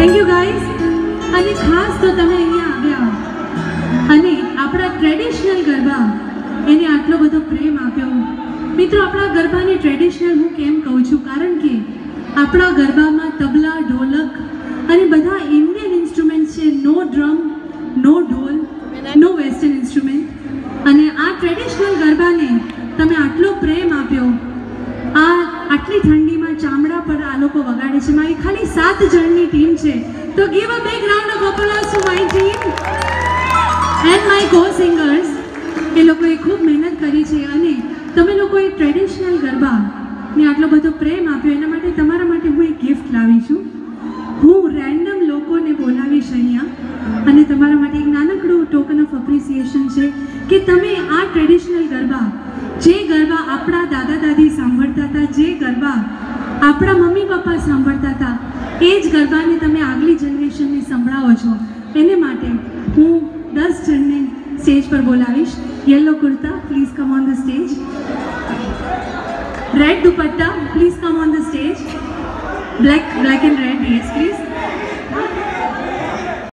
Thank you guys. અને ખાસ તો તમે અહીંયા આવ્યા અને આપણા ટ્રેડિશનલ ગરબા એને આટલો બધો પ્રેમ આપ્યો. મિત્રો, આપણા ગરબાને ટ્રેડિશનલ હું કેમ કહું છું? કારણ કે આપણા ગરબામાં તબલા, ઢોલક અને બધા ઇન્ડિયન ઇન્સ્ટ્રુમેન્ટ છે. નો ડ્રમ, નો ઢોલ, નો વેસ્ટર્ન ઇન્સ્ટ્રુમેન્ટ. અને આ ટ્રેડિશનલ ગરબાને તમે આટલો પ્રેમ આપ્યો. આટલી ઠંડીમાં ચામડા પર આ લોકો વગાડે છે. મારી ખાલી 7 જણની ટીમ છે, તો give a big round of applause to my team and my co singers. એ લોકોએ ખૂબ મહેનત કરી છે અને તમે લોકોએ ટ્રેડિશનલ ગરબાને આટલો બધો પ્રેમ આપ્યો. એના માટે તમારા માટે હું એક ગિફ્ટ લાવી છું. હું રેન્ડમ લોકોને બોલાવીશ અહીંયા અને તમારા માટે એક નાનકડું ટોકન ઓફ એપ્રિસિએશન છે કે તમે આ ટ્રેડિશનલ ગરબા, જે ગરબા આપણા દાદા દાદી સાંભળતા હતા, જે ગરબા આપણા મમ્મી પપ્પા સાંભળતા હતા, એ જ ગરબાને તમે આગલી જનરેશનને સંભળાવો છો. એને માટે હું 10 જણને સ્ટેજ પર બોલાવીશ. Yellow kurta, please come on the stage. Red dupatta, please come on the stage. Black and red, yes please.